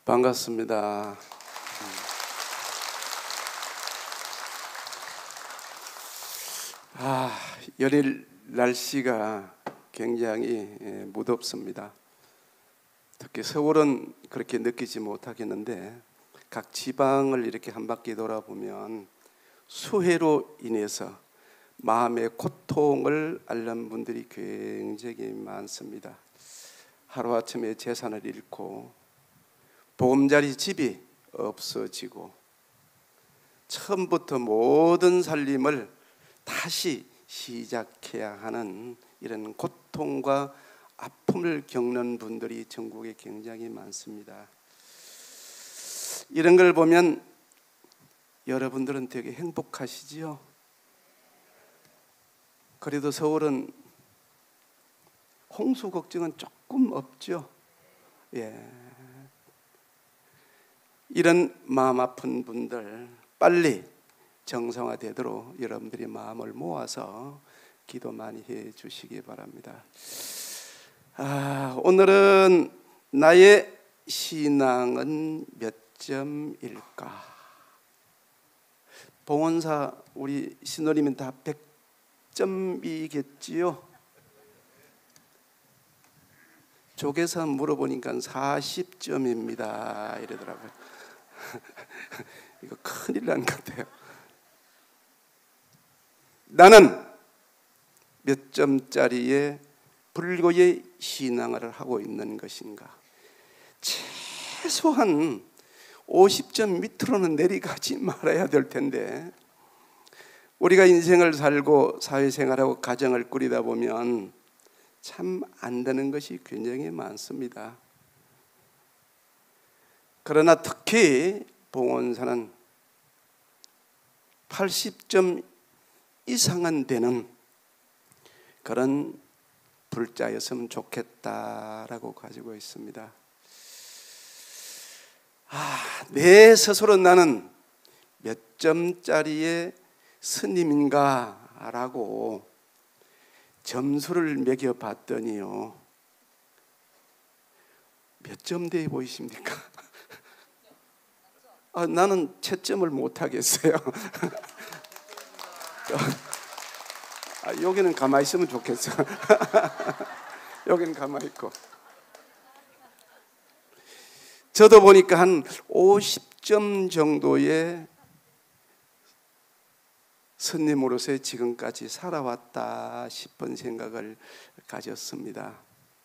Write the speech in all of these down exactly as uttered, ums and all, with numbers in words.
반갑습니다. 아, 연일 날씨가 굉장히 무덥습니다. 특히 서울은 그렇게 느끼지 못하겠는데 각 지방을 이렇게 한 바퀴 돌아보면 수해로 인해서 마음의 고통을 앓는 분들이 굉장히 많습니다. 하루아침에 재산을 잃고 보금자리 집이 없어지고 처음부터 모든 살림을 다시 시작해야 하는 이런 고통과 아픔을 겪는 분들이 전국에 굉장히 많습니다. 이런 걸 보면 여러분들은 되게 행복하시지요? 그래도 서울은 홍수 걱정은 조금 없죠? 예. 이런 마음 아픈 분들 빨리 정상화되도록 여러분들이 마음을 모아서 기도 많이 해 주시기 바랍니다. 아, 오늘은 나의 신앙은 몇 점일까? 봉헌사 우리 신도님은 다 백 점이겠지요? 조계사 물어보니까 사십 점입니다 이러더라고요. 이거 큰일 난 것 같아요. 나는 몇 점짜리의 불교의 신앙을 하고 있는 것인가? 최소한 오십 점 밑으로는 내려가지 말아야 될 텐데 우리가 인생을 살고 사회생활하고 가정을 꾸리다 보면 참 안 되는 것이 굉장히 많습니다. 그러나 특히 봉헌사는 팔십 점 이상은 되는 그런 불자였으면 좋겠다라고 가지고 있습니다. 아, 내 스스로 나는 몇 점짜리의 스님인가 라고 점수를 매겨봤더니요, 몇 점 돼 보이십니까? 아, 나는 채점을 못하겠어요. 아, 여기는 가만히 있으면 좋겠어. 여기는 가만히 있고. 저도 보니까 한 오십 점 정도의 스님으로서 지금까지 살아왔다 싶은 생각을 가졌습니다.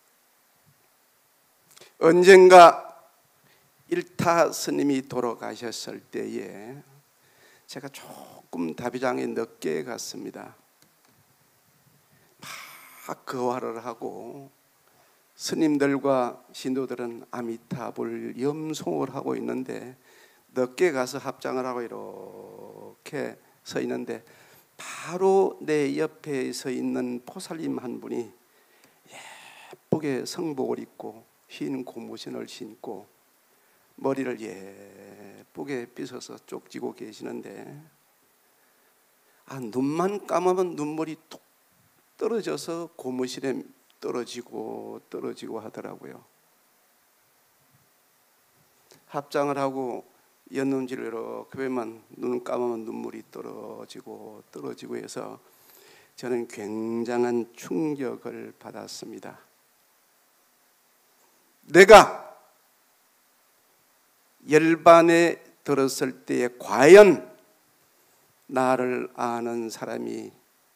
언젠가 일타 스님이 돌아가셨을 때에 제가 조금 다비장에 늦게 갔습니다. 막 거화를 하고 스님들과 신도들은 아미타불 염송을 하고 있는데 늦게 가서 합장을 하고 이렇게 서 있는데 바로 내 옆에 서 있는 포살림 한 분이 예쁘게 성복을 입고 흰 고무신을 신고 머리를 예쁘게 빗어서 쪽지고 계시는데 아, 눈만 감으면 눈물이 툭 떨어져서 고무신에 떨어지고 떨어지고 하더라고요. 합장을 하고 연눈질을 이렇게 보면 눈 감으면 눈물이 떨어지고 떨어지고 해서 저는 굉장한 충격을 받았습니다. 내가 열반에 들었을 때에 과연 나를 아는 사람이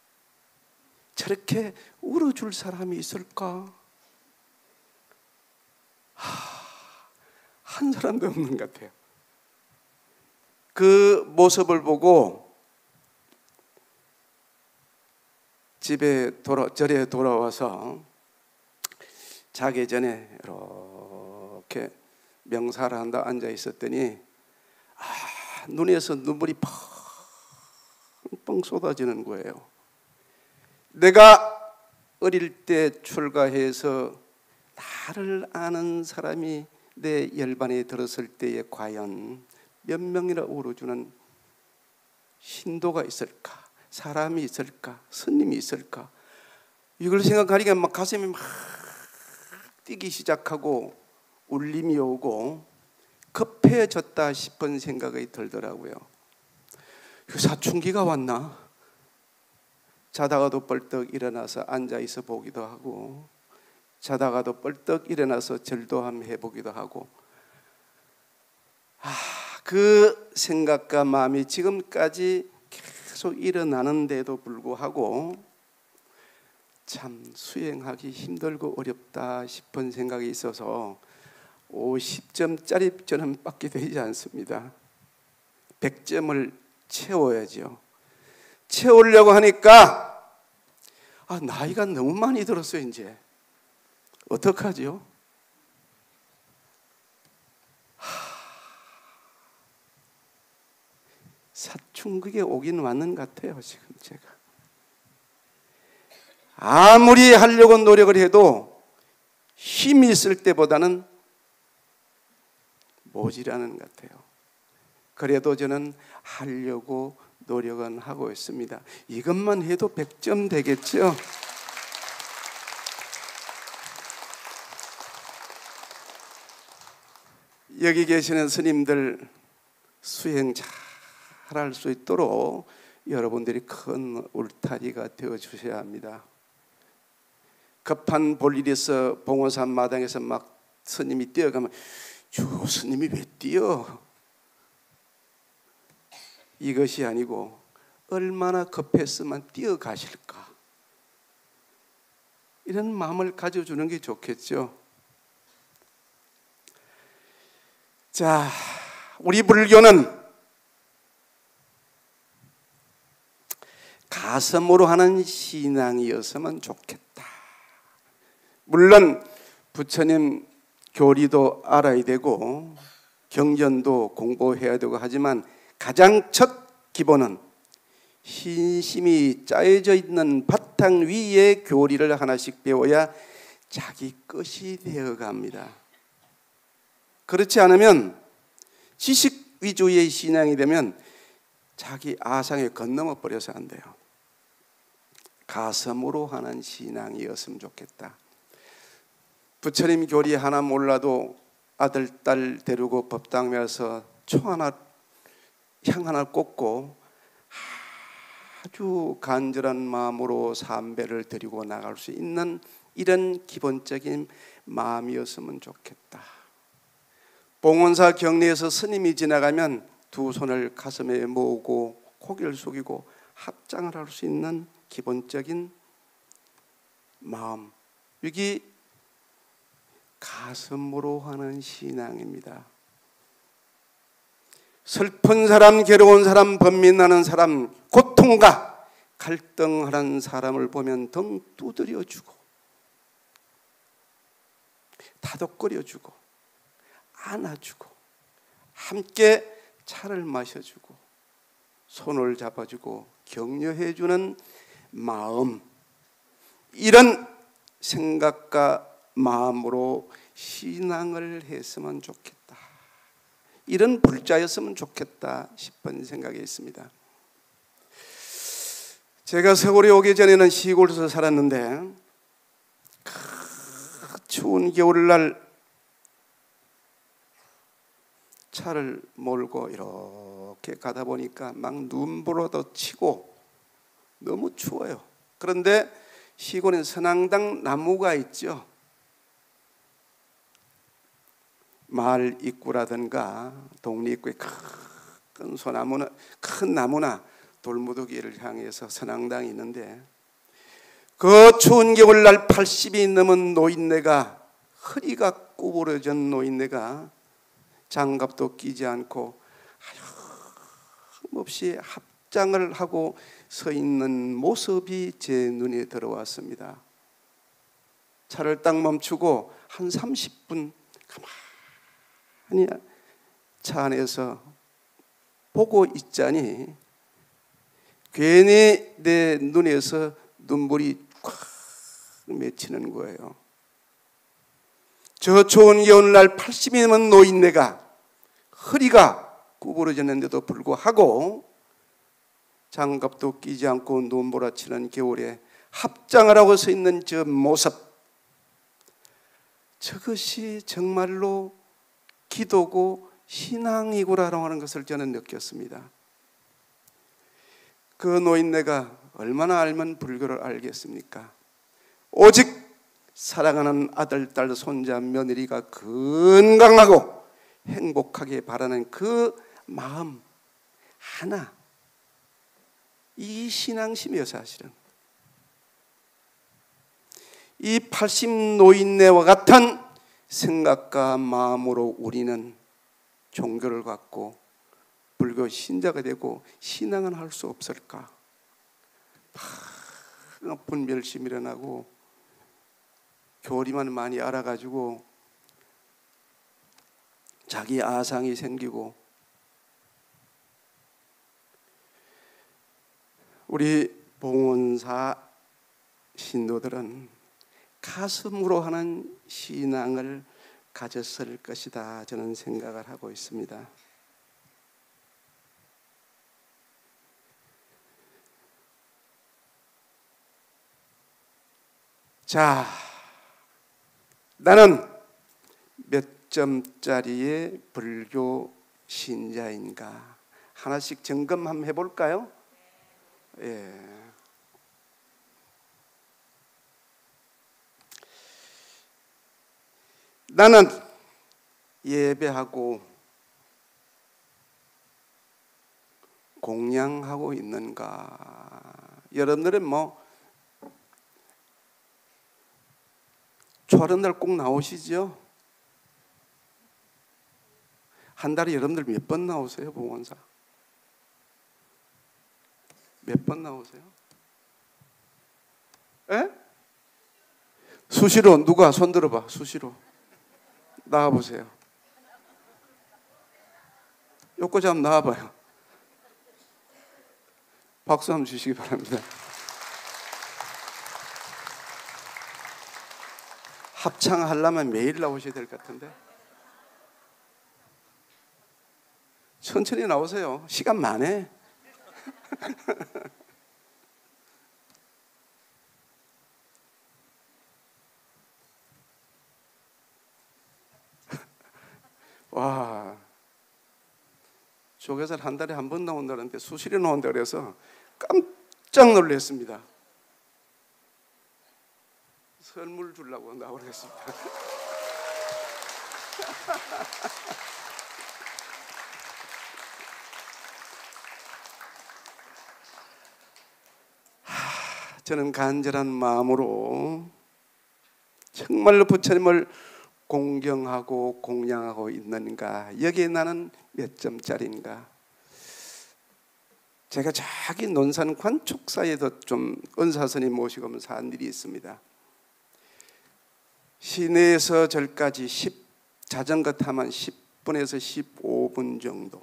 저렇게 울어줄 사람이 있을까? 하, 한 사람도 없는 것 같아요. 그 모습을 보고 집에 돌아, 절에 돌아와서 자기 전에 이렇게 명사를 한다 앉아 있었더니 아, 눈에서 눈물이 펑펑 쏟아지는 거예요. 내가 어릴 때 출가해서 나를 아는 사람이 내 열반에 들었을 때에 과연 몇 명이나 울어주는 신도가 있을까? 사람이 있을까? 스님이 있을까? 이걸 생각하니까 막 가슴이 막 뛰기 시작하고 울림이 오고 급해졌다 싶은 생각이 들더라고요. 사춘기가 왔나? 자다가도 벌떡 일어나서 앉아 있어 보기도 하고, 자다가도 벌떡 일어나서 절도함 해보기도 하고, 아, 그 생각과 마음이 지금까지 계속 일어나는데도 불구하고 참 수행하기 힘들고 어렵다 싶은 생각이 있어서 오십 점짜리 저는 받게 되지 않습니다. 백 점을 채워야죠. 채우려고 하니까 아, 나이가 너무 많이 들었어요. 이제 어떡하죠? 사춘기에 오긴 왔는 것 같아요. 지금 제가 아무리 하려고 노력을 해도 힘이 있을 때보다는 모자라는 것 같아요. 그래도 저는 하려고 노력은 하고 있습니다. 이것만 해도 백 점 되겠죠? 여기 계시는 스님들 수행 잘할 수 있도록 여러분들이 큰 울타리가 되어 주셔야 합니다. 급한 볼일이 있어 봉오산 마당에서 막 스님이 뛰어가면 주 스님이 왜 뛰어? 이것이 아니고 얼마나 급했으면 뛰어가실까? 이런 마음을 가져주는 게 좋겠죠. 자, 우리 불교는 가슴으로 하는 신앙이었으면 좋겠다. 물론 부처님 교리도 알아야 되고 경전도 공부해야 되고 하지만 가장 첫 기본은 신심이 짜여져 있는 바탕 위에 교리를 하나씩 배워야 자기 것이 되어갑니다. 그렇지 않으면 지식 위주의 신앙이 되면 자기 아상에 건너머 버려서 안 돼요. 가슴으로 하는 신앙이었으면 좋겠다. 부처님 교리 하나 몰라도 아들, 딸 데리고 법당에 와서 초 하나, 향 하나 꽂고 아주 간절한 마음으로 삼배를 드리고 나갈 수 있는 이런 기본적인 마음이었으면 좋겠다. 봉원사 경리에서 스님이 지나가면 두 손을 가슴에 모으고 고개를 숙이고 합장을 할 수 있는 기본적인 마음, 여기 가슴으로 하는 신앙입니다. 슬픈 사람, 괴로운 사람, 번민나는 사람, 고통과 갈등하는 사람을 보면 등 두드려주고 다독거려주고 안아주고 함께 차를 마셔주고 손을 잡아주고 격려해주는 마음, 이런 생각과 마음으로 신앙을 했으면 좋겠다. 이런 불자였으면 좋겠다 싶은 생각이 있습니다. 제가 서울에 오기 전에는 시골에서 살았는데 추운 겨울날 차를 몰고 이렇게 가다 보니까 막 눈보라도 치고 너무 추워요. 그런데 시골엔 선앙당 나무가 있죠. 마을 입구라든가 동네 입구에 큰 소나무나 큰 나무나 돌무더기를 향해서 선앙당이 있는데 그 추운 겨울날 팔십이 넘은 노인네가 허리가 구부러진 노인네가 장갑도 끼지 않고 하염없이 합장을 하고 서 있는 모습이 제 눈에 들어왔습니다. 차를 딱 멈추고 한 삼십 분 가만히 차 안에서 보고 있자니 괜히 내 눈에서 눈물이 콱 맺히는 거예요. 저 추운 겨울날 팔십이 넘은 노인네가 허리가 구부러졌는데도 불구하고 장갑도 끼지 않고 눈보라치는 겨울에 합장을 하고 서 있는 저 모습, 저것이 정말로 기도고 신앙이구나 하는 것을 저는 느꼈습니다. 그 노인네가 얼마나 알면 불교를 알겠습니까? 오직 사랑하는 아들, 딸, 손자, 며느리가 건강하고 행복하게 바라는 그 마음 하나, 이 신앙심이에요. 사실은 이 팔십 노인네와 같은 생각과 마음으로 우리는 종교를 갖고 불교 신자가 되고 신앙을 할 수 없을까? 분별심이 일어나고 교리만 많이 알아가지고 자기 아상이 생기고, 우리 봉헌사 신도들은 가슴으로 하는 신앙을 가졌을 것이다, 저는 생각을 하고 있습니다. 자, 나는 몇 점짜리의 불교 신자인가? 하나씩 점검 한번 해볼까요? 예. 나는 예배하고 공양하고 있는가? 여러분들은 뭐 초하는 날 꼭 나오시죠? 한 달에 여러분들 몇 번 나오세요? 봉헌사 몇 번 나오세요? 에? 수시로. 누가 손 들어봐. 수시로 나와보세요. 요거지 한번 나와봐요. 박수 한번 주시기 바랍니다. 합창하려면 매일 나오셔야 될 것 같은데. 천천히 나오세요. 시간 많네. 와, 조계살 한 달에 한 번 나온다는데 수시로 나온다 그래서 깜짝 놀랐습니다. 선물 주려고 나오겠습니다. 저는 간절한 마음으로 정말로 부처님을 공경하고 공양하고 있는가? 여기에 나는 몇 점짜리인가? 제가 저기 논산 관촉사에도 좀 은사스님 모시고 오면서 한 일이 있습니다. 시내에서 절까지 십, 자전거 타면 십 분에서 십오 분 정도.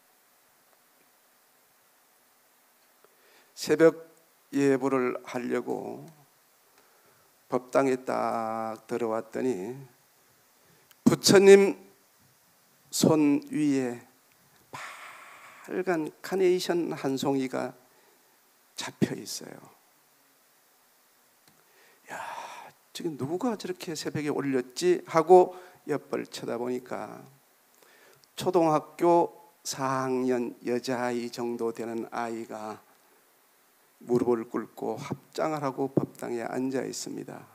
새벽 예불을 하려고 법당에 딱 들어왔더니 부처님 손 위에 빨간 카네이션 한 송이가 잡혀 있어요. 야, 지금 누가 저렇게 새벽에 올렸지? 하고 옆을 쳐다보니까 초등학교 사 학년 여자아이 정도 되는 아이가 무릎을 꿇고 합장을 하고 법당에 앉아 있습니다.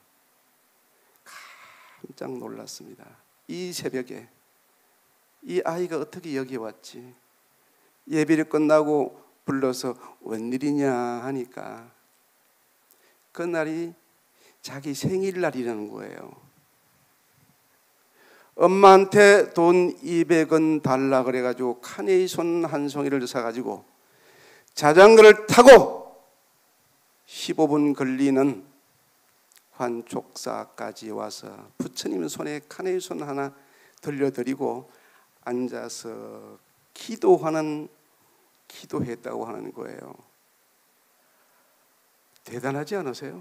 깜짝 놀랐습니다. 이 새벽에 이 아이가 어떻게 여기 왔지? 예배를 끝나고 불러서 웬일이냐 하니까 그날이 자기 생일날이라는 거예요. 엄마한테 돈 이백 원 달라 그래가지고 카네이션 한 송이를 사가지고 자전거를 타고 십오 분 걸리는 관촉사까지 와서 부처님 손에 카네이션 하나 들려드리고 앉아서 기도하는 기도했다고 하는 거예요. 대단하지 않으세요?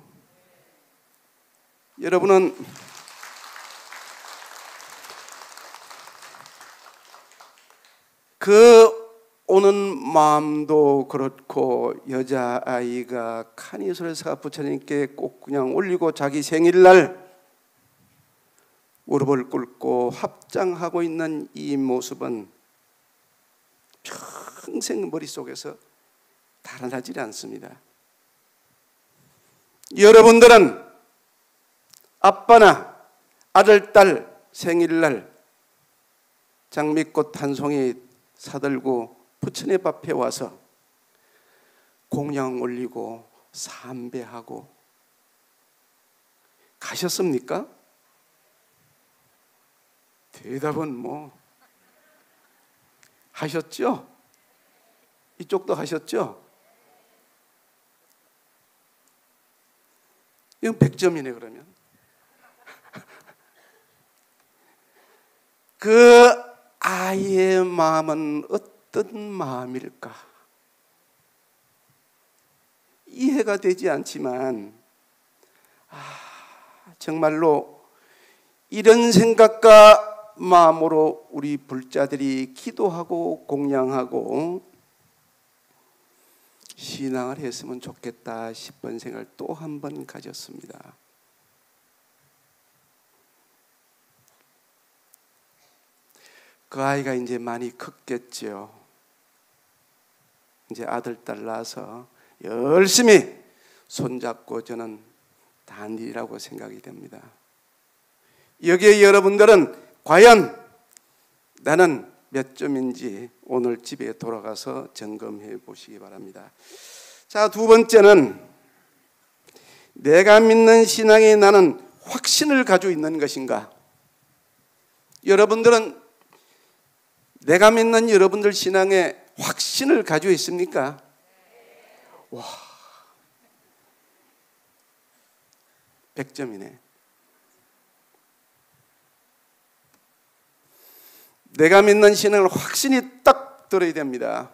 여러분은 그 오는 마음도 그렇고 여자아이가 카네이션을 사 부처님께 꼭 그냥 올리고 자기 생일날 무릎을 꿇고 합장하고 있는 이 모습은 평생 머릿속에서 달아나질 않습니다. 여러분들은 아빠나 아들, 딸 생일날 장미꽃 한 송이 사들고 부처님 앞에 와서 공양 올리고 삼배하고 가셨습니까? 대답은 뭐 하셨죠? 이쪽도 하셨죠? 이건 백 점이네 그러면. 그 아이의 마음은 어떤 마음일까? 이해가 되지 않지만 아, 정말로 이런 생각과 마음으로 우리 불자들이 기도하고 공양하고 신앙을 했으면 좋겠다 싶은 생각을 또 한 번 가졌습니다. 그 아이가 이제 많이 컸겠죠. 이제 아들, 딸 낳아서 열심히 손잡고 저는 다니라고 생각이 됩니다. 여기에 여러분들은 과연 나는 몇 점인지 오늘 집에 돌아가서 점검해 보시기 바랍니다. 자, 두 번째는 내가 믿는 신앙에 나는 확신을 가지고 있는 것인가? 여러분들은 내가 믿는 여러분들 신앙에 확신을 가지고 있습니까? 와, 백 점이네. 내가 믿는 신앙을 확신이 딱 들어야 됩니다.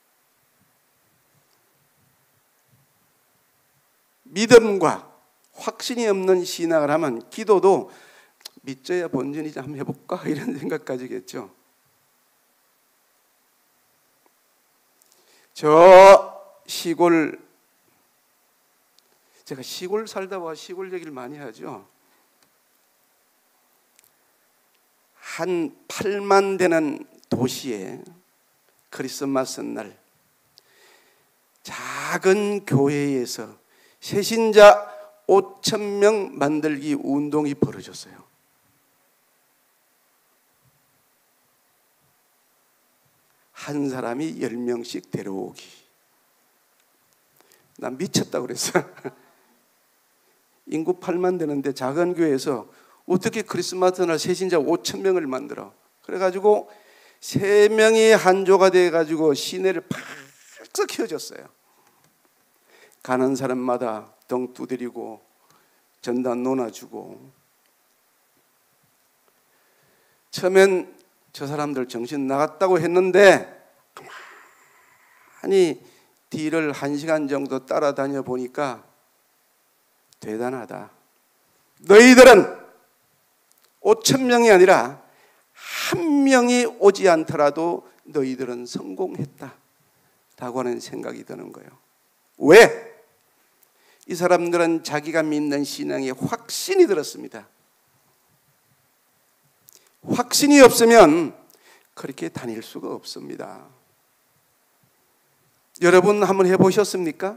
믿음과 확신이 없는 신앙을 하면 기도도 믿져야 본전이지 한번 해볼까 이런 생각까지겠죠. 저 시골, 제가 시골 살다 와 시골 얘기를 많이 하죠. 한 팔만 되는 도시에 크리스마스 날 작은 교회에서 새신자 오천 명 만들기 운동이 벌어졌어요. 한 사람이 열 명씩 데려오기. 난 미쳤다고 그랬어. 인구 팔만 되는데 작은 교회에서 어떻게 크리스마스 날 새신자 오천 명을 만들어? 그래가지고 세 명이 한조가 돼가지고 시내를 팍 켜졌어요. 가는 사람마다 등 두드리고 전단 놓아주고. 처음엔 저 사람들 정신 나갔다고 했는데 가만히 뒤를 한 시간 정도 따라다녀 보니까 대단하다. 너희들은 오천 명이 아니라 한 명이 오지 않더라도 너희들은 성공했다 라고 하는 생각이 드는 거예요. 왜? 이 사람들은 자기가 믿는 신앙에 확신이 들었습니다. 확신이 없으면 그렇게 다닐 수가 없습니다. 여러분 한번 해보셨습니까?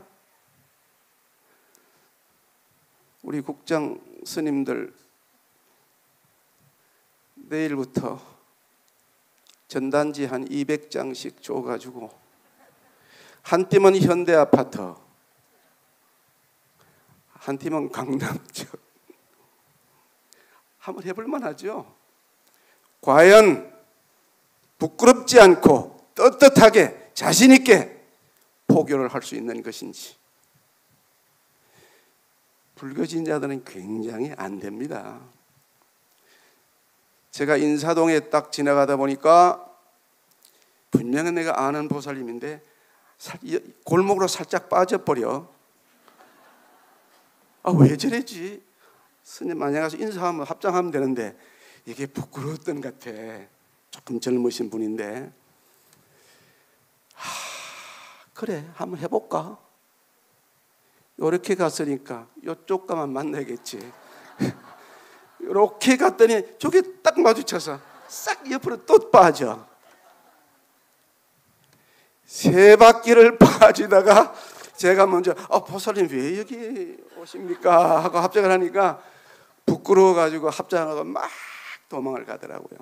우리 국장 스님들 내일부터 전단지 한 이백 장씩 줘가지고 한 팀은 현대아파트, 한 팀은 강남역 한번 해볼 만하죠. 과연 부끄럽지 않고 떳떳하게 자신 있게 포교를 할 수 있는 것인지. 불교신자들은 굉장히 안 됩니다. 제가 인사동에 딱 지나가다 보니까 분명히 내가 아는 보살님인데 골목으로 살짝 빠져버려. 아, 왜 저래지? 스님 안녕하세요 인사하면 합장하면 되는데 이게 부끄러웠던 것 같아. 조금 젊으신 분인데 하, 그래 한번 해볼까? 이렇게 갔으니까 이쪽 가만 만나겠지. 이렇게 갔더니 저기 딱 마주쳐서 싹 옆으로 또 빠져. 세 바퀴를 빠지다가 제가 먼저 아, 보살님 왜 여기 오십니까? 하고 합장을 하니까 부끄러워가지고 합장하고 막 도망을 가더라고요.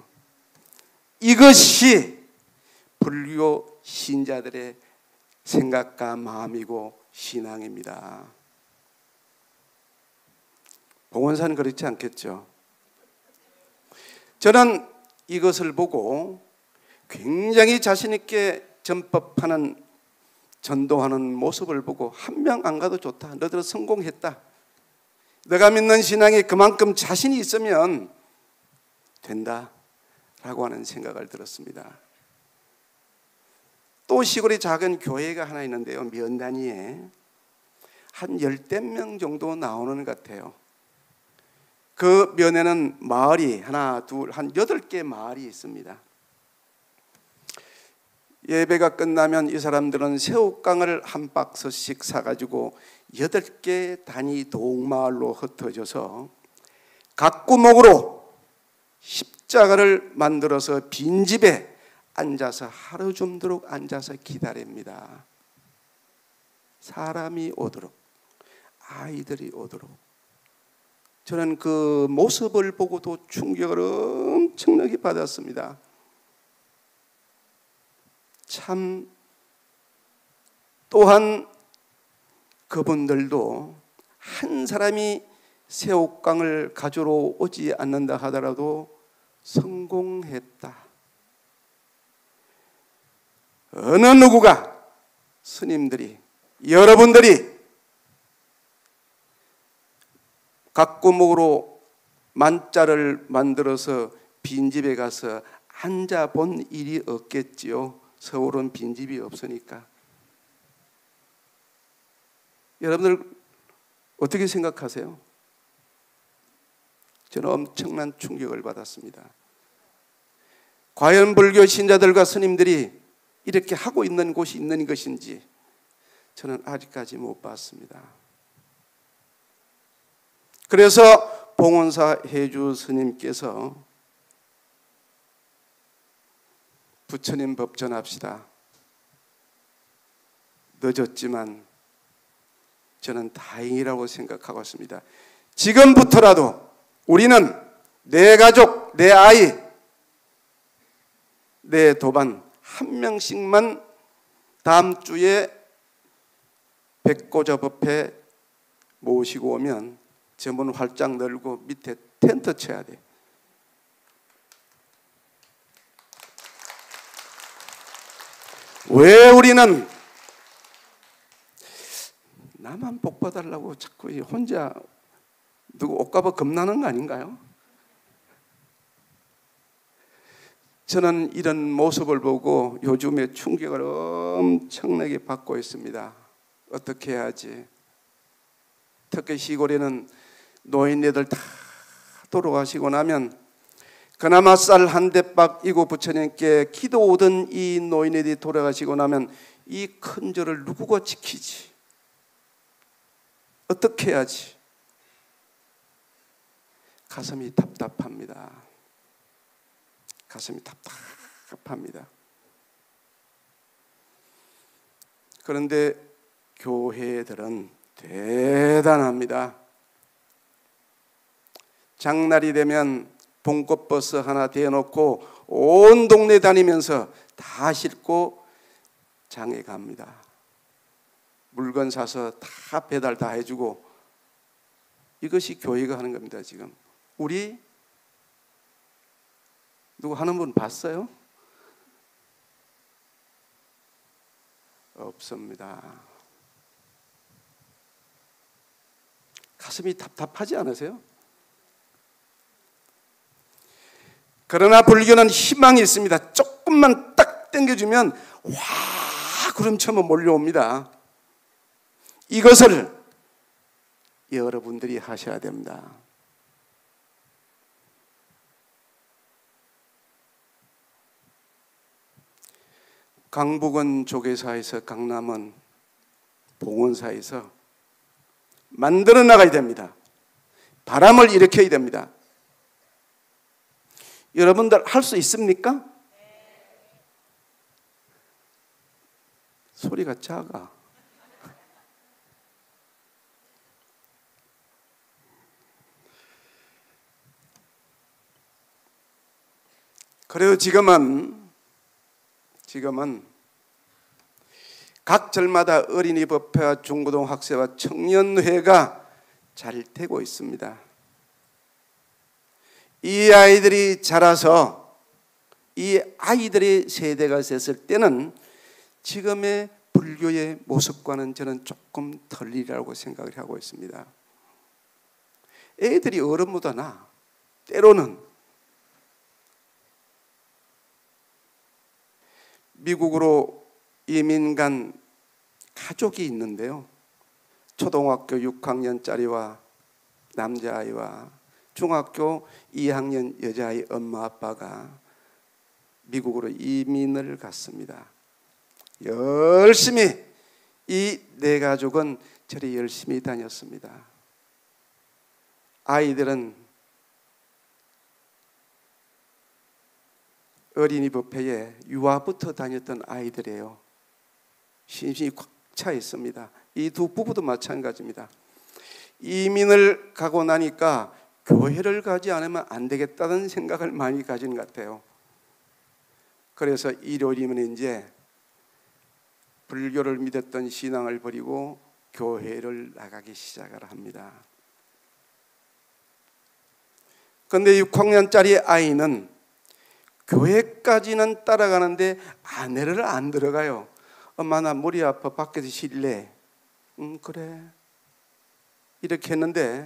이것이 불교 신자들의 생각과 마음이고 신앙입니다. 봉원사는 그렇지 않겠죠. 저는 이것을 보고 굉장히 자신 있게 전법하는 전도하는 모습을 보고 한 명 안 가도 좋다. 너희들 성공했다. 너가 믿는 신앙이 그만큼 자신이 있으면 된다라고 하는 생각을 들었습니다. 또 시골에 작은 교회가 하나 있는데요. 면 단위에 한 열댓 명 정도 나오는 것 같아요. 그 면에는 마을이 하나, 둘, 한 여덟 개 마을이 있습니다. 예배가 끝나면 이 사람들은 새우깡을 한 박스씩 사가지고 여덟 개 단위 동마을로 흩어져서 각 구멍으로 십자가를 만들어서 빈집에 앉아서 하루 종도록 앉아서 기다립니다. 사람이 오도록, 아이들이 오도록. 저는 그 모습을 보고도 충격을 엄청나게 받았습니다. 참 또한 그분들도 한 사람이 새우깡을 가지러 오지 않는다 하더라도 성공했다. 어느 누구가 스님들이 여러분들이 각 구멍으로 만자를 만들어서 빈집에 가서 앉아본 일이 없겠지요. 서울은 빈집이 없으니까. 여러분들 어떻게 생각하세요? 저는 엄청난 충격을 받았습니다. 과연 불교 신자들과 스님들이 이렇게 하고 있는 곳이 있는 것인지 저는 아직까지 못 봤습니다. 그래서 봉원사 해주 스님께서 부처님 법전합시다. 늦었지만 저는 다행이라고 생각하고 있습니다. 지금부터라도 우리는 내 가족, 내 아이, 내 도반 한 명씩만 다음 주에 백고저법회 모시고 오면 저 문 활짝 열고 밑에 텐트 쳐야 돼. 왜 우리는 나만 복 받으려고 자꾸 혼자 누구 옷값을 겁나는 거 아닌가요? 저는 이런 모습을 보고 요즘에 충격을 엄청나게 받고 있습니다. 어떻게 해야지? 특히 시골에는 노인네들 다 돌아가시고 나면 그나마 쌀 한 대박 이고 부처님께 기도 오던 이 노인네들이 돌아가시고 나면 이 큰 절을 누구가 지키지? 어떻게 해야지? 가슴이 답답합니다. 가슴이 답답합니다. 그런데 교회들은 대단합니다. 장날이 되면 봉꽃버스 하나 대놓고 온 동네 다니면서 다 싣고 장에 갑니다. 물건 사서 다 배달 다 해주고 이것이 교회가 하는 겁니다. 지금 우리 누구 하는 분 봤어요? 없습니다. 가슴이 답답하지 않으세요? 그러나 불교는 희망이 있습니다. 조금만 딱 당겨주면 와 구름처럼 몰려옵니다. 이것을 여러분들이 하셔야 됩니다. 강북은 조계사에서 강남은 봉원사에서 만들어 나가야 됩니다. 바람을 일으켜야 됩니다. 여러분들 할 수 있습니까? 소리가 작아. 그래도 지금은 지금은 각 절마다 어린이 법회와 중고등학생과 청년회가 잘 되고 있습니다. 이 아이들이 자라서 이 아이들의 세대가 됐을 때는 지금의 불교의 모습과는 저는 조금 틀리라고 생각을 하고 있습니다. 애들이 어른보다 나. 때로는 미국으로 이민 간 가족이 있는데요. 초등학교 육 학년짜리와 남자아이와 중학교 이 학년 여자아이 엄마 아빠가 미국으로 이민을 갔습니다. 열심히 이 네 가족은 저리 열심히 다녔습니다. 아이들은 어린이 법회에 유아부터 다녔던 아이들이에요. 심신이 꽉 차 있습니다. 이 두 부부도 마찬가지입니다. 이민을 가고 나니까 교회를 가지 않으면 안 되겠다는 생각을 많이 가진 것 같아요. 그래서 일요일이면 이제 불교를 믿었던 신앙을 버리고 교회를 나가기 시작을 합니다. 그런데 육 학년짜리 아이는 교회까지는 따라가는데 안에를 안 들어가요. 엄마 나 머리 아파 밖에서 쉴래? 응 그래. 이렇게 했는데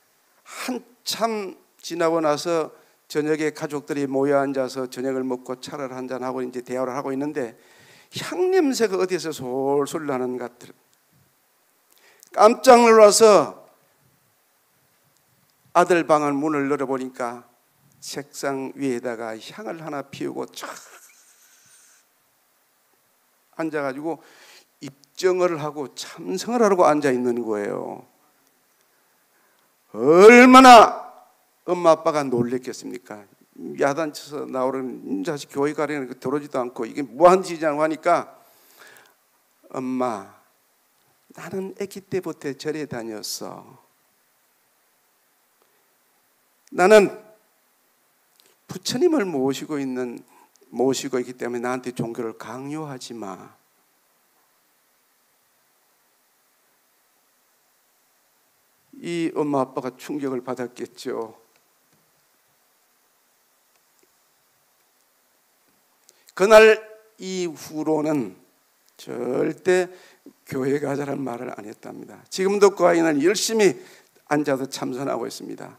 한참 지나고 나서 저녁에 가족들이 모여 앉아서 저녁을 먹고 차를 한잔하고 이제 대화를 하고 있는데 향냄새가 어디에서 솔솔 나는 것 같아요. 깜짝 놀라서 아들 방을 문을 열어보니까 책상 위에다가 향을 하나 피우고 쫙 앉아가지고 입정을 하고 참성을 하고 앉아 있는 거예요. 얼마나 엄마 아빠가 놀랬겠습니까? 야단쳐서 나오는 자식 교회 가려는 거 들어오지도 않고 이게 무한 짓이냐고 하니까 엄마 나는 아기 때부터 절에 다녔어. 나는 부처님을 모시고 있는 모시고 있기 때문에 나한테 종교를 강요하지 마. 이 엄마 아빠가 충격을 받았겠죠. 그날 이후로는 절대 교회 가자는 말을 안 했답니다. 지금도 그 아이는 열심히 앉아서 참선하고 있습니다.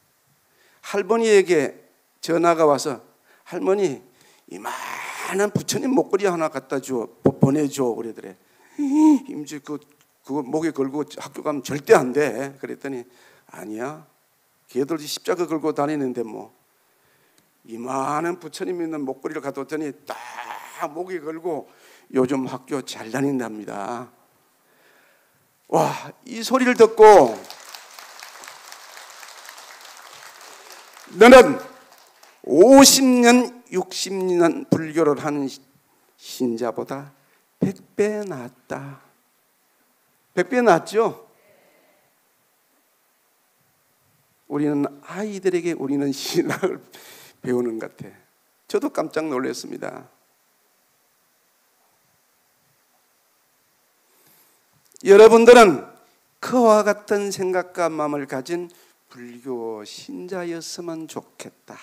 할머니에게 전화가 와서 할머니 이만한 부처님 목걸이 하나 갖다 줘 보내줘 그러더래. 임지 그 그거 목에 걸고 학교 가면 절대 안 돼. 그랬더니 아니야. 걔들이 십자가 걸고 다니는데 뭐 이만한 부처님 있는 목걸이를 갖다 줬더니 딱 목에 걸고 요즘 학교 잘 다닌답니다. 와, 이 소리를 듣고 너는 오십 년, 육십 년 불교를 하는 신자보다 백 배 낫다. 백 배 낫죠? 우리는 아이들에게 우리는 신앙을 배우는 것 같아. 저도 깜짝 놀랐습니다. 여러분들은 그와 같은 생각과 마음을 가진 불교 신자였으면 좋겠다.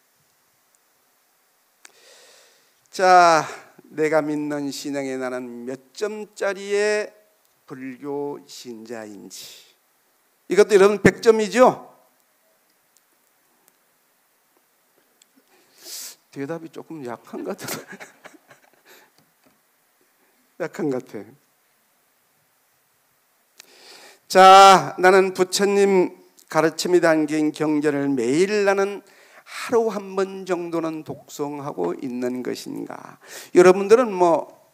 자, 내가 믿는 신앙에 나는 몇 점짜리의 불교 신자인지. 이것도 여러분 백 점이죠? 대답이 조금 약한 것 같아. 약한 것 같아. 자, 나는 부처님 가르침이 담긴 경전을 매일 나는 하루 한 번 정도는 독송하고 있는 것인가? 여러분들은 뭐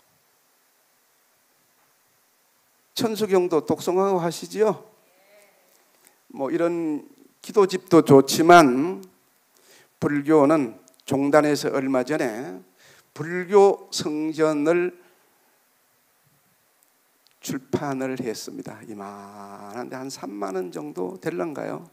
천수경도 독송하고 하시지요? 뭐 이런 기도집도 좋지만 불교는 종단에서 얼마 전에 불교 성전을 출판을 했습니다. 이만한데 한 삼만 원 정도 될런가요?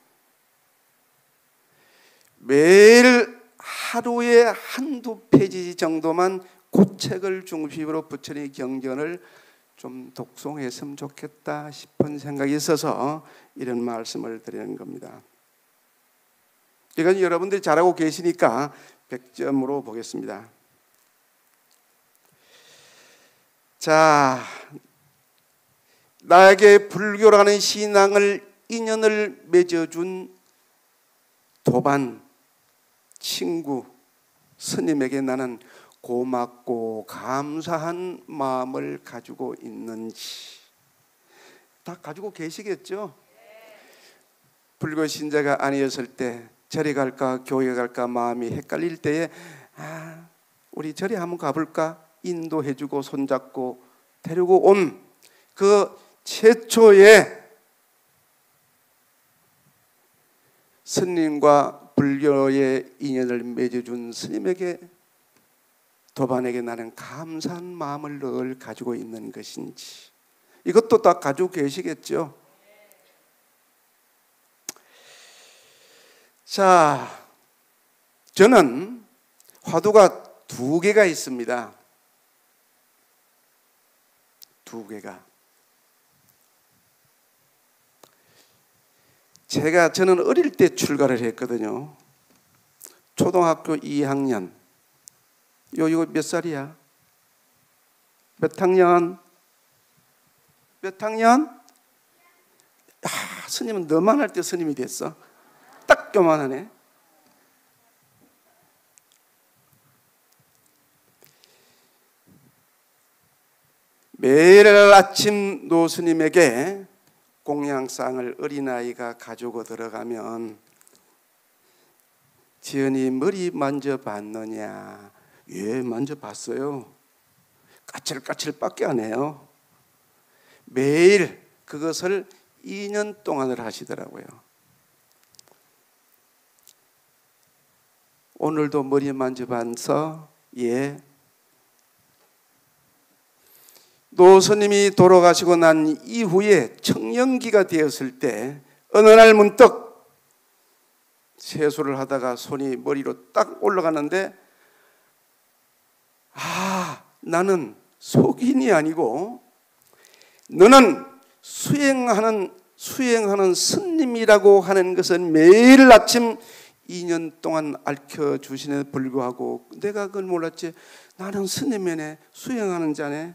매일 하루에 한두 페이지 정도만 그 책을 중심으로 부처님의 경전을 좀 독송했으면 좋겠다 싶은 생각이 있어서 이런 말씀을 드리는 겁니다. 이건 여러분들이 잘하고 계시니까 백 점으로 보겠습니다. 자, 나에게 불교라는 신앙을 인연을 맺어준 도반 친구 스님에게 나는 고맙고 감사한 마음을 가지고 있는지 다 가지고 계시겠죠? 불교 신자가 아니었을 때 절에 갈까 교회 갈까 마음이 헷갈릴 때에 아, 우리 절에 한번 가볼까? 인도해주고 손잡고 데리고 온 그 최초의 스님과 불교의 인연을 맺어준 스님에게 도반에게 나는 감사한 마음을 늘 가지고 있는 것인지 이것도 다 가지고 계시겠죠? 자, 저는 화두가 두 개가 있습니다. 두 개가. 제가 저는 어릴 때 출가를 했거든요. 초등학교 이 학년. 요 이거 몇 살이야? 몇 학년? 몇 학년? 아, 스님은 너만 할 때 스님이 됐어. 딱 요만하네. 매일 아침 노스님에게 공양상을 어린아이가 가지고 들어가면 지은이 머리 만져봤느냐? 예, 만져봤어요. 까칠까칠밖에 안 해요. 매일 그것을 이 년 동안을 하시더라고요. 오늘도 머리 만져봐서 예. 노스님이 돌아가시고 난 이후에 청년기가 되었을 때 어느 날 문득 세수를 하다가 손이 머리로 딱 올라가는데 아, 나는 속인이 아니고 너는 수행하는 수행하는 스님이라고 하는 것은 매일 아침 이 년 동안 알려주시는 불구하고 내가 그걸 몰랐지. 나는 스님이네, 수행하는 자네.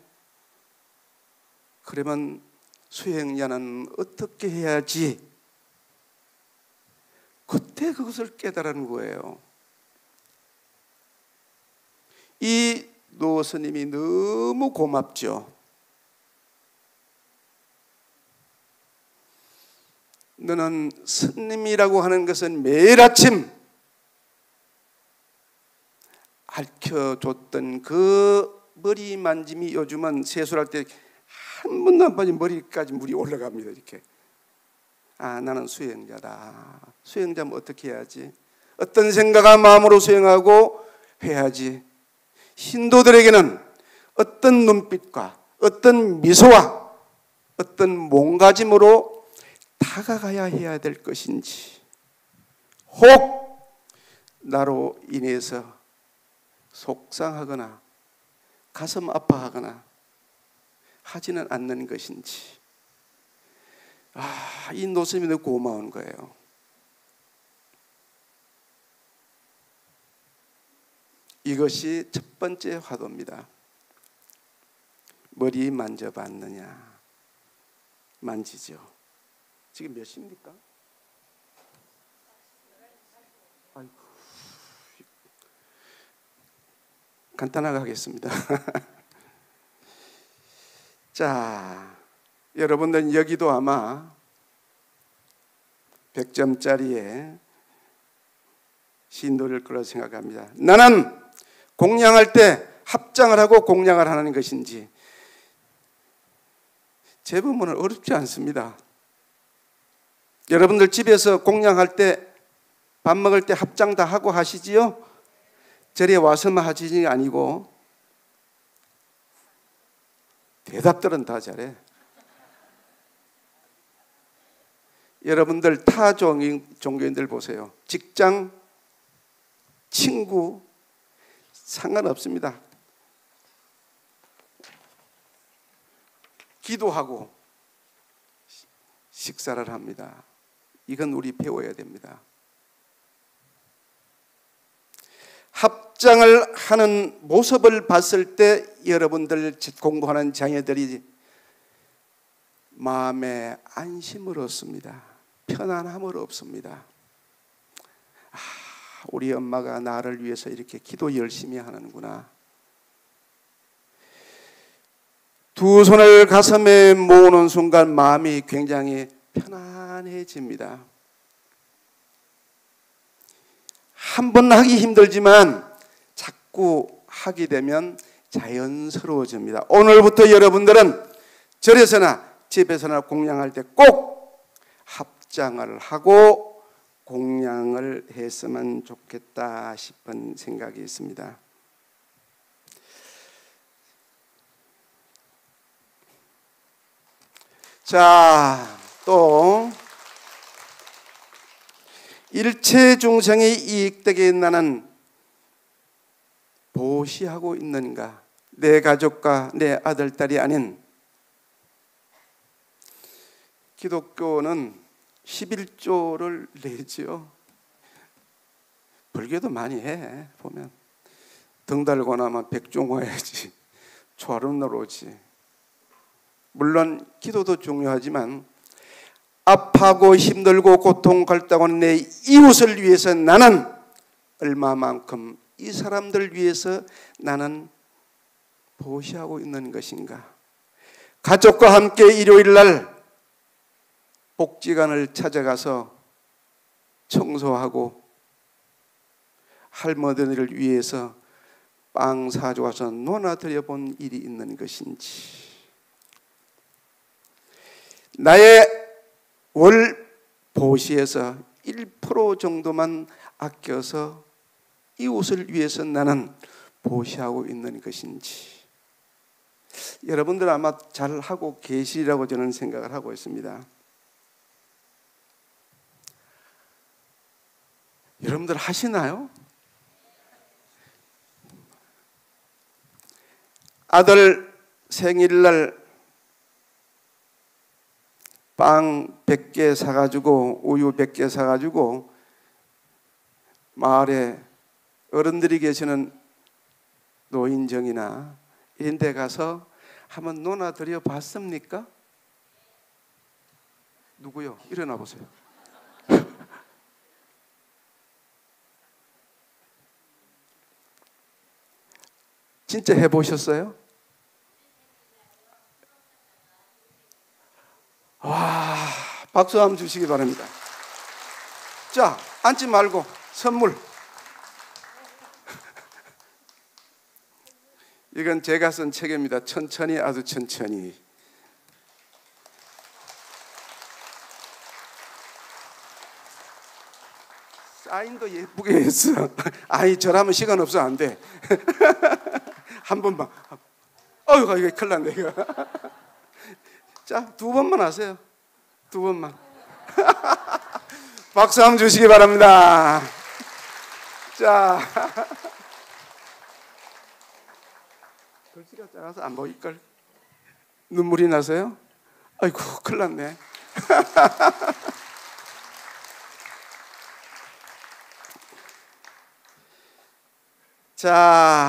그러면 수행자는 어떻게 해야지? 그때 그것을 깨달은 거예요. 이 노 스님이 너무 고맙죠. 너는 스님이라고 하는 것은 매일 아침 알려줬던 그 머리 만짐이 요즘은 세수할 때 한 번도 안 빠진 머리까지 물이 올라갑니다. 이렇게. 아, 나는 수행자다. 수행자면 어떻게 해야지? 어떤 생각과 마음으로 수행하고 해야지? 신도들에게는 어떤 눈빛과 어떤 미소와 어떤 몸가짐으로 다가가야 해야 될 것인지, 혹 나로 인해서 속상하거나 가슴 아파하거나 하지는 않는 것인지. 아, 이 노스님이 너무 고마운 거예요. 이것이 첫 번째 화두입니다. 머리 만져봤느냐? 만지죠. 지금 몇 시입니까? 아이고. 간단하게 하겠습니다. 자, 여러분들 여기도 아마 백 점짜리에 신도를 거라 생각합니다. 나는 공양할 때 합장을 하고 공양을 하는 것인지. 제 부분은 어렵지 않습니다. 여러분들 집에서 공양할 때 밥 먹을 때 합장 다 하고 하시지요? 절에 와서만 하시지 아니고 대답들은 다 잘해. 여러분들 타 종교인들 보세요. 직장, 친구 상관없습니다. 기도하고 식사를 합니다. 이건 우리 배워야 됩니다. 합장을 하는 모습을 봤을 때 여러분들 공부하는 자녀들이 마음에 안심을 얻습니다. 편안함을 얻습니다. 아, 우리 엄마가 나를 위해서 이렇게 기도 열심히 하는구나. 두 손을 가슴에 모으는 순간 마음이 굉장히 편안해집니다. 한 번 하기 힘들지만 자꾸 하게 되면 자연스러워집니다. 오늘부터 여러분들은 절에서나 집에서나 공양할 때 꼭 합장을 하고 공양을 했으면 좋겠다 싶은 생각이 있습니다. 자, 또 일체 중생이 이익되게 나는 보시하고 있는가? 내 가족과 내 아들, 딸이 아닌, 기독교는 십일조를 내지요. 불교도 많이 해. 보면 등 달고 나면 백종 와야지, 초하루날 오지. 물론 기도도 중요하지만 아파하고 힘들고 고통받고 하는 내 이웃을 위해서 나는 얼마만큼 이 사람들 위해서 나는 보시하고 있는 것인가? 가족과 함께 일요일 날 복지관을 찾아가서 청소하고 할머니를 위해서 빵 사줘서 논아드려 본 일이 있는 것인지, 나의 월 보시에서 일 퍼센트 정도만 아껴서 이웃을 위해서 나는 보시하고 있는 것인지, 여러분들 아마 잘 하고 계시리라고 저는 생각을 하고 있습니다. 여러분들 하시나요? 아들 생일날 빵 백 개 사가지고 우유 백 개 사가지고 마을에 어른들이 계시는 노인정이나 이런 데 가서 한번 논아드려 봤습니까? 누구요? 일어나 보세요. 진짜 해보셨어요? 와, 박수 한번 주시기 바랍니다. 자, 앉지 말고 선물. 이건 제가 쓴 책입니다. 천천히, 아주 천천히. 사인도 예쁘게 했어. 아이, 저라면 시간 없어. 안 돼. 한 번만. 어휴, 이거 큰일 났네, 이거. 자, 두 번만 하세요. 두 번만. 박수 한번 주시기 바랍니다. 자. 글씨가 작아서 안 보일걸. 눈물이 나서요? 아이고, 큰일 났네. 자,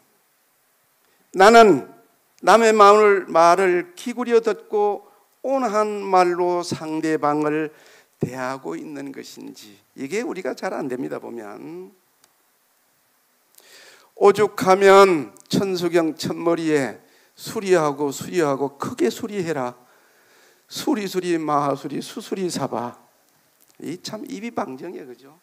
나는 남의 마음을, 말을 기울여 듣고 온한 말로 상대방을 대하고 있는 것인지, 이게 우리가 잘 안 됩니다. 보면 오죽하면 천수경 첫머리에 수리하고 수리하고 크게 수리해라. 수리수리 마하수리 수수리 사바. 이 참 입이 방정이에요, 그죠?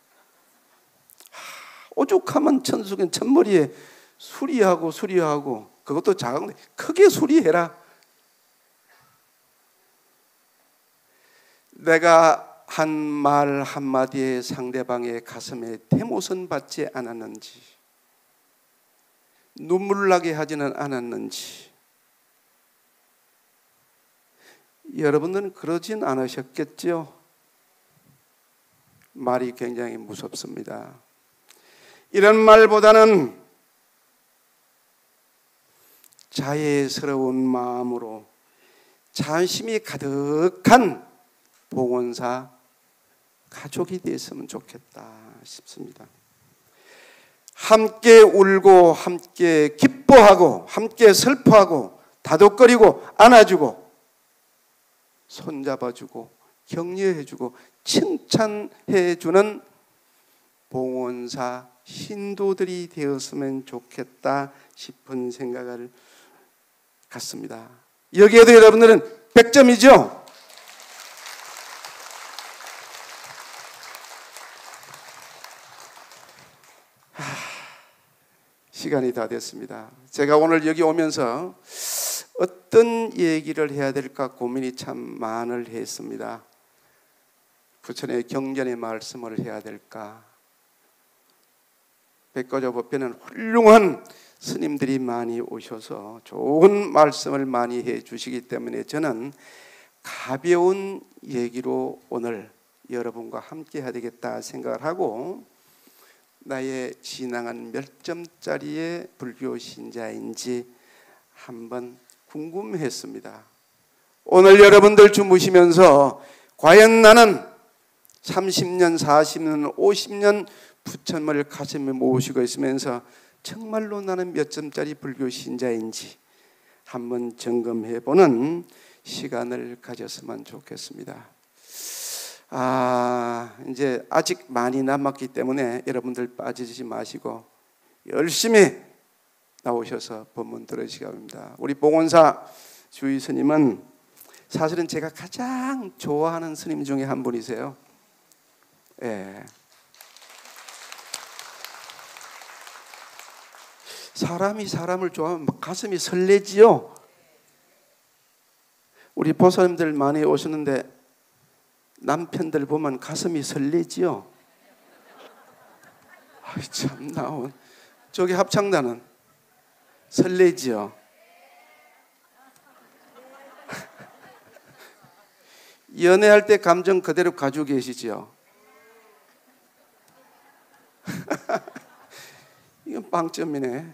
오죽하면 천수경 첫머리에 수리하고 수리하고, 그것도 작은데 크게 수리해라. 내가 한 말 한마디에 상대방의 가슴에 대못은 받지 않았는지, 눈물 나게 하지는 않았는지, 여러분들은 그러진 않으셨겠죠? 말이 굉장히 무섭습니다. 이런 말보다는 자애스러운 마음으로 자심이 가득한 봉헌사 가족이 됐으면 좋겠다 싶습니다. 함께 울고 함께 기뻐하고 함께 슬퍼하고 다독거리고 안아주고 손잡아주고 격려해주고 칭찬해주는 봉헌사 신도들이 되었으면 좋겠다 싶은 생각을 갖습니다. 여기에도 여러분들은 백 점이죠? 하, 시간이 다 됐습니다. 제가 오늘 여기 오면서 어떤 얘기를 해야 될까 고민이 참 많을 했습니다. 부천의 경전의 말씀을 해야 될까? 백과조 법회는 훌륭한 스님들이 많이 오셔서 좋은 말씀을 많이 해 주시기 때문에 저는 가벼운 얘기로 오늘 여러분과 함께 해야 되겠다 생각을 하고, 나의 신앙은 몇 점짜리의 불교 신자인지 한번 궁금했습니다. 오늘 여러분들 주무시면서 과연 나는 삼십 년, 사십 년, 오십 년 부처님을 가슴에 모시고 있으면서 정말로 나는 몇 점짜리 불교 신자인지 한번 점검해보는 시간을 가졌으면 좋겠습니다. 아, 이제 아직 많이 남았기 때문에 여러분들 빠지지 마시고 열심히 나오셔서 법문 들으시기 바랍니다. 우리 봉헌사 주의 스님은 사실은 제가 가장 좋아하는 스님 중에 한 분이세요. 예. 사람이 사람을 좋아하면 막 가슴이 설레지요. 우리 보살님들 많이 오시는데 남편들 보면 가슴이 설레지요. 아이 참 나온 저기 합창단은 설레지요. 연애할 때 감정 그대로 가지고 계시지요. 이건 빵점이네.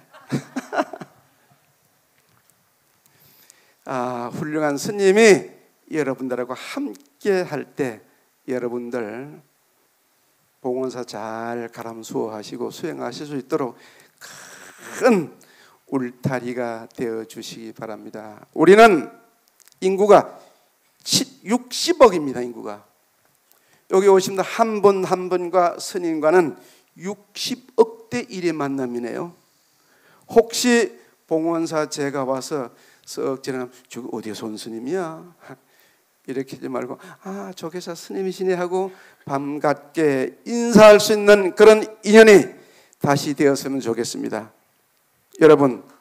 아, 훌륭한 스님이 여러분들하고 함께 할 때 여러분들 봉헌사 잘 가람수호하시고 수행하실 수 있도록 큰 울타리가 되어 주시기 바랍니다. 우리는 인구가 육십억입니다. 인구가. 여기 오시면 한 분 한 분과 스님과는 육십억 대 일의 만남이네요. 혹시 봉헌사 제가 와서 썩 지나가면 저기 어디에서 온 스님이야? 이렇게 하지 말고 아 저기서 스님이시네 하고 반갑게 인사할 수 있는 그런 인연이 다시 되었으면 좋겠습니다. 여러분